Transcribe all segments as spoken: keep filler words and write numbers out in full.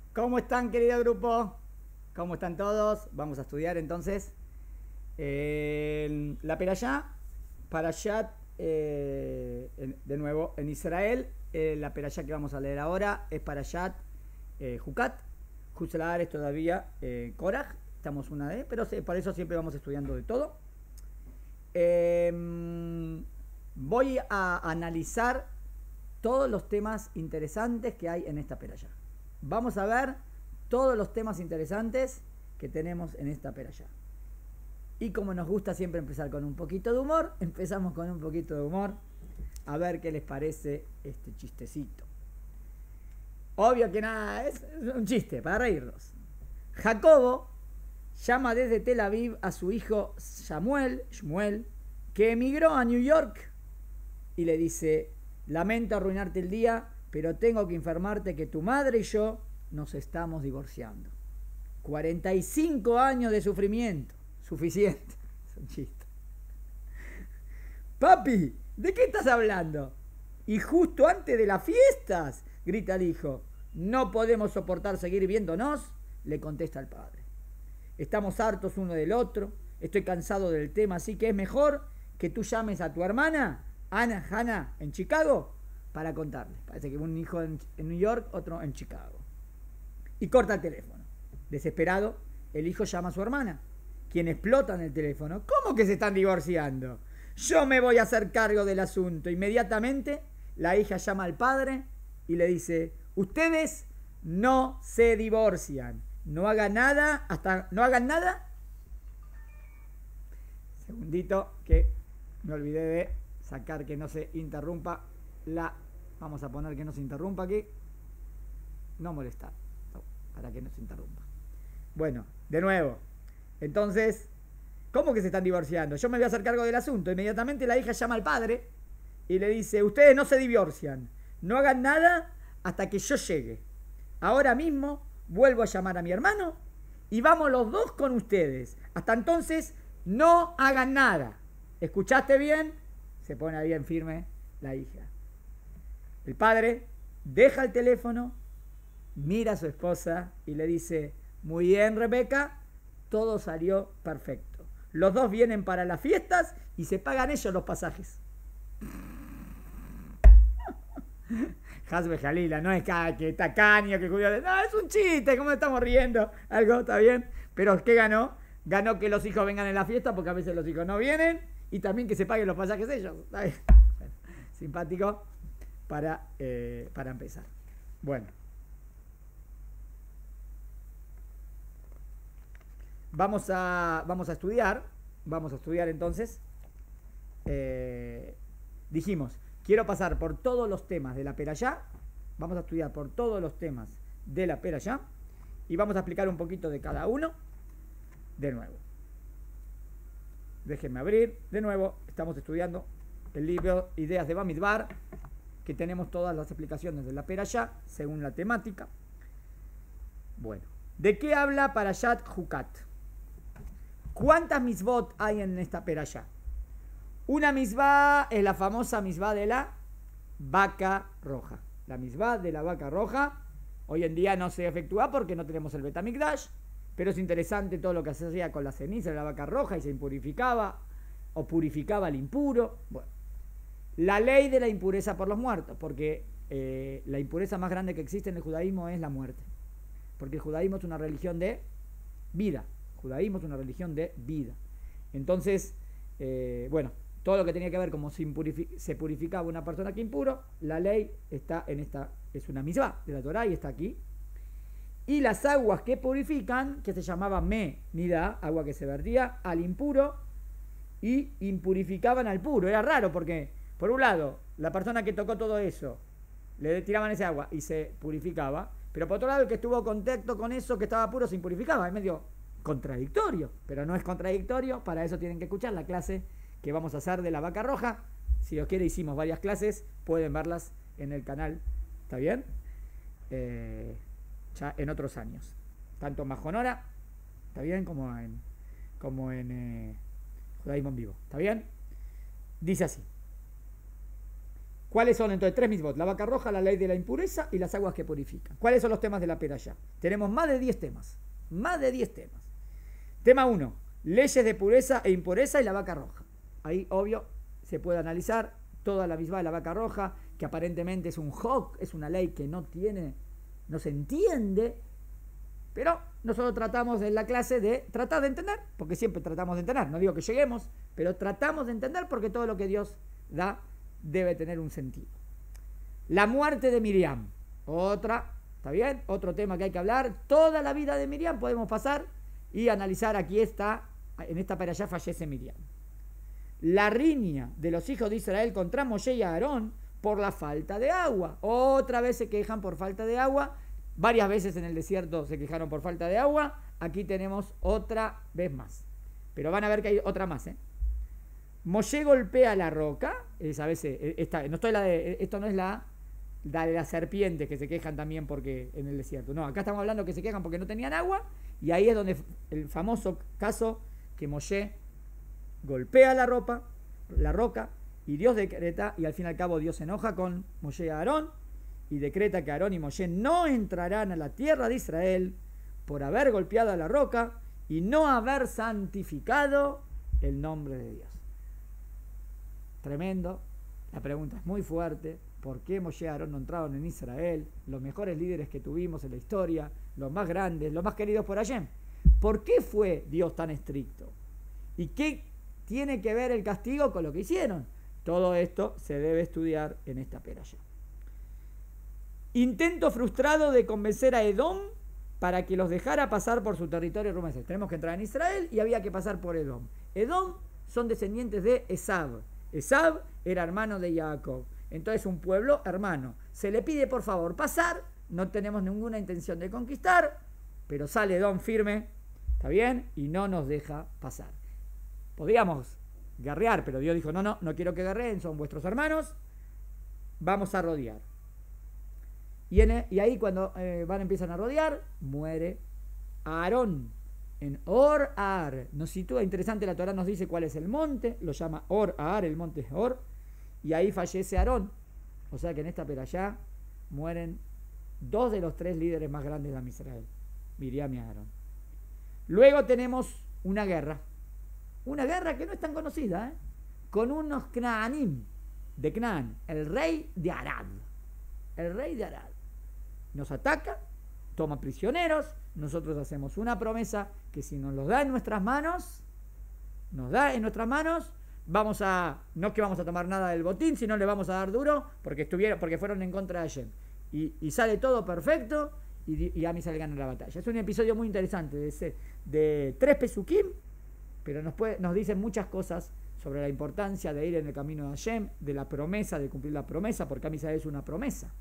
¿Cómo están, querido grupo? ¿Cómo están todos? Vamos a estudiar entonces eh, la Perashá, Parashat, eh, en- de nuevo en Israel. Eh, la Perashá que vamos a leer ahora es Parashat eh, Jucat. Juzlar es todavía eh, Korach. Estamos una de, pero se- por eso siempre vamos estudiando de todo. Eh, Voy a analizar todos los temas interesantes que hay en esta peralla. Vamos a ver todos los temas interesantes que tenemos en esta peralla. Y como nos gusta siempre empezar con un poquito de humor, empezamos con un poquito de humor. A ver qué les parece este chistecito. Obvio que nada, es un chiste para reírnos. Jacobo llama desde Tel Aviv a su hijo Samuel, Shmuel, que emigró a New York, y le dice: lamento arruinarte el día, pero tengo que informarte que tu madre y yo nos estamos divorciando. cuarenta y cinco años de sufrimiento, suficiente. Es un chiste. Papi, ¿de qué estás hablando? Y justo antes de las fiestas, grita el hijo. No podemos soportar seguir viéndonos, le contesta el padre. Estamos hartos uno del otro, estoy cansado del tema, así que es mejor que tú llames a tu hermana, Ana, Hannah, en Chicago, para contarle. Parece que un hijo en, en New York, otro en Chicago. Y corta el teléfono. Desesperado, el hijo llama a su hermana, quien explota en el teléfono. ¿Cómo que se están divorciando? Yo me voy a hacer cargo del asunto. Inmediatamente, la hija llama al padre y le dice: ustedes no se divorcian. No hagan nada, hasta no hagan nada. Segundito, que me olvidé de sacar que no se interrumpa la... Vamos a poner que no se interrumpa aquí. No molestar, no, para que no se interrumpa. Bueno, de nuevo. Entonces, ¿cómo que se están divorciando? Yo me voy a hacer cargo del asunto. Inmediatamente la hija llama al padre y le dice: ustedes no se divorcian. No hagan nada hasta que yo llegue. Ahora mismo vuelvo a llamar a mi hermano y vamos los dos con ustedes. Hasta entonces, no hagan nada. ¿Escuchaste bien? Se pone bien firme la hija. El padre deja el teléfono, mira a su esposa y le dice: muy bien, Rebeca, todo salió perfecto. Los dos vienen para las fiestas y se pagan ellos los pasajes. Hasbe Jalila, no es que tacaño, que judío. No, es un chiste, ¿cómo estamos riendo? Algo, ¿está bien? Pero ¿qué ganó? Ganó que los hijos vengan en la fiesta, porque a veces los hijos no vienen, y también que se paguen los pasajes ellos. ¿Está bien? Bueno, simpático para, eh, para empezar. Bueno. Vamos a, vamos a estudiar. Vamos a estudiar entonces. Eh, dijimos, quiero pasar por todos los temas de la Perashá. Vamos a estudiar por todos los temas de la Perashá. Y vamos a explicar un poquito de cada uno. De nuevo. Déjenme abrir. De nuevo, estamos estudiando el libro Ideas de Bamidbar, que tenemos todas las explicaciones de la Perashá según la temática. Bueno, ¿de qué habla Parashat Jucat? ¿Cuántas misbot hay en esta perashá? Una misbah es la famosa misbah de la vaca roja. La misbah de la vaca roja hoy en día no se efectúa porque no tenemos el Betamikdash, pero es interesante todo lo que se hacía con la ceniza de la vaca roja y se impurificaba o purificaba al impuro. Bueno, la ley de la impureza por los muertos, porque eh, la impureza más grande que existe en el judaísmo es la muerte, porque el judaísmo es una religión de vida. Judaísmo es una religión de vida. Entonces, eh, bueno, todo lo que tenía que ver cómo se, impurific- se purificaba una persona que impuro, la ley está en esta, es una misbah de la Torá y está aquí. Y las aguas que purifican, que se llamaba me nidá, agua que se vertía al impuro y impurificaban al puro. Era raro porque, por un lado, la persona que tocó todo eso, le tiraban ese agua y se purificaba, pero por otro lado, el que estuvo en contacto con eso que estaba puro se impurificaba. Es medio contradictorio, pero no es contradictorio. Para eso tienen que escuchar la clase que vamos a hacer de la vaca roja. Si Dios quiere, hicimos varias clases, pueden verlas en el canal. ¿Está bien? Eh, ya en otros años, tanto en Majonora, ¿está bien? Como en, como en eh, Judaísmo en Vivo. ¿Está bien? Dice así: ¿Cuáles son entonces? Tres mitzvot: la vaca roja, la ley de la impureza y las aguas que purifican. ¿Cuáles son los temas de la perashá? Tenemos más de diez temas. Más de diez temas. Tema uno: leyes de pureza e impureza y la vaca roja. Ahí, obvio, se puede analizar toda la mitzvah de la vaca roja, que aparentemente es un hok, es una ley que no tiene, no se entiende, pero nosotros tratamos en la clase de tratar de entender, porque siempre tratamos de entender, no digo que lleguemos, pero tratamos de entender porque todo lo que Dios da debe tener un sentido. La muerte de Miriam, otra, ¿está bien? Otro tema que hay que hablar. Toda la vida de Miriam podemos pasar y analizar. Aquí está, en esta perashá fallece Miriam. La riña de los hijos de Israel contra Moshe y Aarón por la falta de agua. Otra vez se quejan por falta de agua. Varias veces en el desierto se quejaron por falta de agua. Aquí tenemos otra vez más. Pero van a ver que hay otra más, ¿eh? Moshe golpea la roca. Esa vez, esta, no estoy la de, esto no es la, la de las serpientes que se quejan también porque en el desierto. No, acá estamos hablando que se quejan porque no tenían agua. Y ahí es donde el famoso caso que Moshe golpea la ropa, la roca, y Dios decreta, y al fin y al cabo Dios se enoja con Moshe y Aarón, y decreta que Aarón y Moshe no entrarán a la tierra de Israel por haber golpeado a la roca y no haber santificado el nombre de Dios. Tremendo. La pregunta es muy fuerte. ¿Por qué Moshe y Aarón no entraron en Israel? Los mejores líderes que tuvimos en la historia, los más grandes, los más queridos por Hashem. ¿Por qué fue Dios tan estricto? ¿Y qué tiene que ver el castigo con lo que hicieron? Todo esto se debe estudiar en esta perashá. Intento frustrado de convencer a Edom para que los dejara pasar por su territorio rumbo a Israel. Tenemos que entrar en Israel y había que pasar por Edom. Edom son descendientes de Esab. Esab era hermano de Jacob. Entonces un pueblo hermano. Se le pide por favor pasar. No tenemos ninguna intención de conquistar, pero sale Edom firme, ¿está bien? Y no nos deja pasar. Podíamos guerrear, pero Dios dijo, no, no, no quiero que guerreen, son vuestros hermanos, vamos a rodear. Y, en, y ahí cuando eh, van empiezan a rodear, muere Aarón en Or Ar. Nos sitúa, interesante, la Torá nos dice cuál es el monte, lo llama Or Ar, el monte es Or, y ahí fallece Aarón. O sea que en esta perashá mueren dos de los tres líderes más grandes de Am Israel, Miriam y Aarón. Luego tenemos una guerra. Una guerra que no es tan conocida, ¿eh? Con unos Knaanim de Canaán, el rey de Arad. El rey de Arad. Nos ataca, toma prisioneros, nosotros hacemos una promesa que si nos los da en nuestras manos, nos da en nuestras manos, vamos a, no es que vamos a tomar nada del botín, sino le vamos a dar duro porque estuvieron, porque fueron en contra de Hashem. Y, y sale todo perfecto y, y Am Israel gana la batalla. Es un episodio muy interesante de, ese, de tres pesukim, pero nos, puede, nos dicen muchas cosas sobre la importancia de ir en el camino de Hashem, de la promesa, de cumplir la promesa, porque Am Israel es una promesa.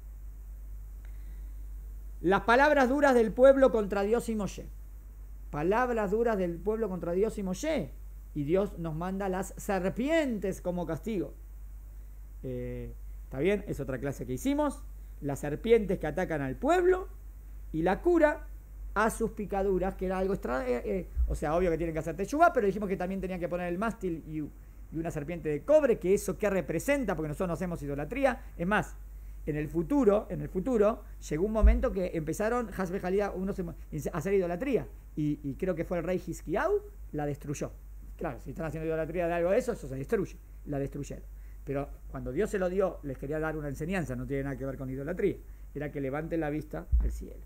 Las palabras duras del pueblo contra Dios y Moshe. Palabras duras del pueblo contra Dios y Moshe. Y Dios nos manda las serpientes como castigo. Eh, ¿Está bien? Es otra clase que hicimos. Las serpientes que atacan al pueblo y la cura a sus picaduras, que era algo extra, eh, eh, o sea, obvio que tienen que hacer teshuvá, pero dijimos que también tenían que poner el mástil y, y una serpiente de cobre, que eso que representa, porque nosotros no hacemos idolatría. Es más, en el futuro, en el futuro, llegó un momento que empezaron Hasbe Jalía unos a hacer idolatría, y, y creo que fue el rey Hizkiyahu, la destruyó. Claro, si están haciendo idolatría de algo de eso, eso se destruye, la destruyeron. Pero cuando Dios se lo dio, les quería dar una enseñanza, no tiene nada que ver con idolatría, era que levanten la vista al cielo.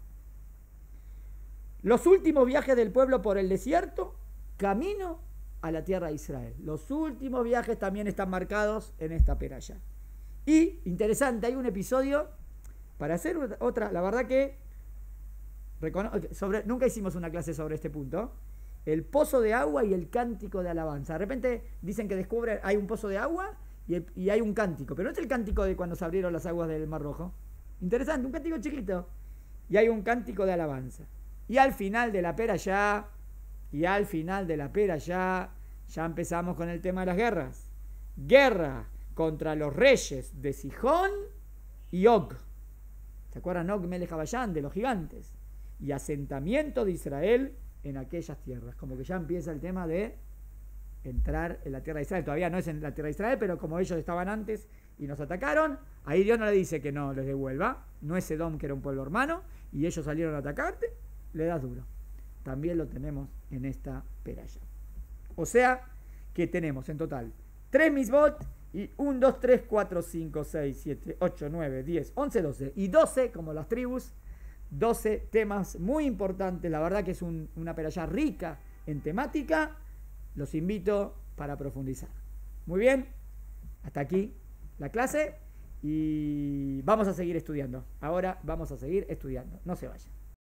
Los últimos viajes del pueblo por el desierto, camino a la tierra de Israel. Los últimos viajes también están marcados en esta perashá. Y, interesante, hay un episodio, para hacer otra, la verdad que, sobre, nunca hicimos una clase sobre este punto, el pozo de agua y el cántico de alabanza. De repente dicen que descubren, hay un pozo de agua y, el, y hay un cántico, pero no es el cántico de cuando se abrieron las aguas del Mar Rojo. Interesante, un cántico chiquito. Y hay un cántico de alabanza. Y al final de la perashá, y al final de la perashá, ya empezamos con el tema de las guerras. Guerra contra los reyes de Sihón y Og. ¿Se acuerdan? Og Melech Habayán, de los gigantes. Y asentamiento de Israel en aquellas tierras. Como que ya empieza el tema de entrar en la tierra de Israel. Todavía no es en la tierra de Israel, pero como ellos estaban antes y nos atacaron, ahí Dios no le dice que no les devuelva, no es Edom que era un pueblo hermano, y ellos salieron a atacarte, le das duro. También lo tenemos en esta peralla. O sea que tenemos en total tres misbot y uno, dos, tres, cuatro, cinco, seis, siete, ocho, nueve, diez, once, doce y doce como las tribus, doce temas muy importantes. La verdad que es un, una peralla rica en temática. Los invito para profundizar. Muy bien, hasta aquí la clase y vamos a seguir estudiando. Ahora vamos a seguir estudiando. No se vayan.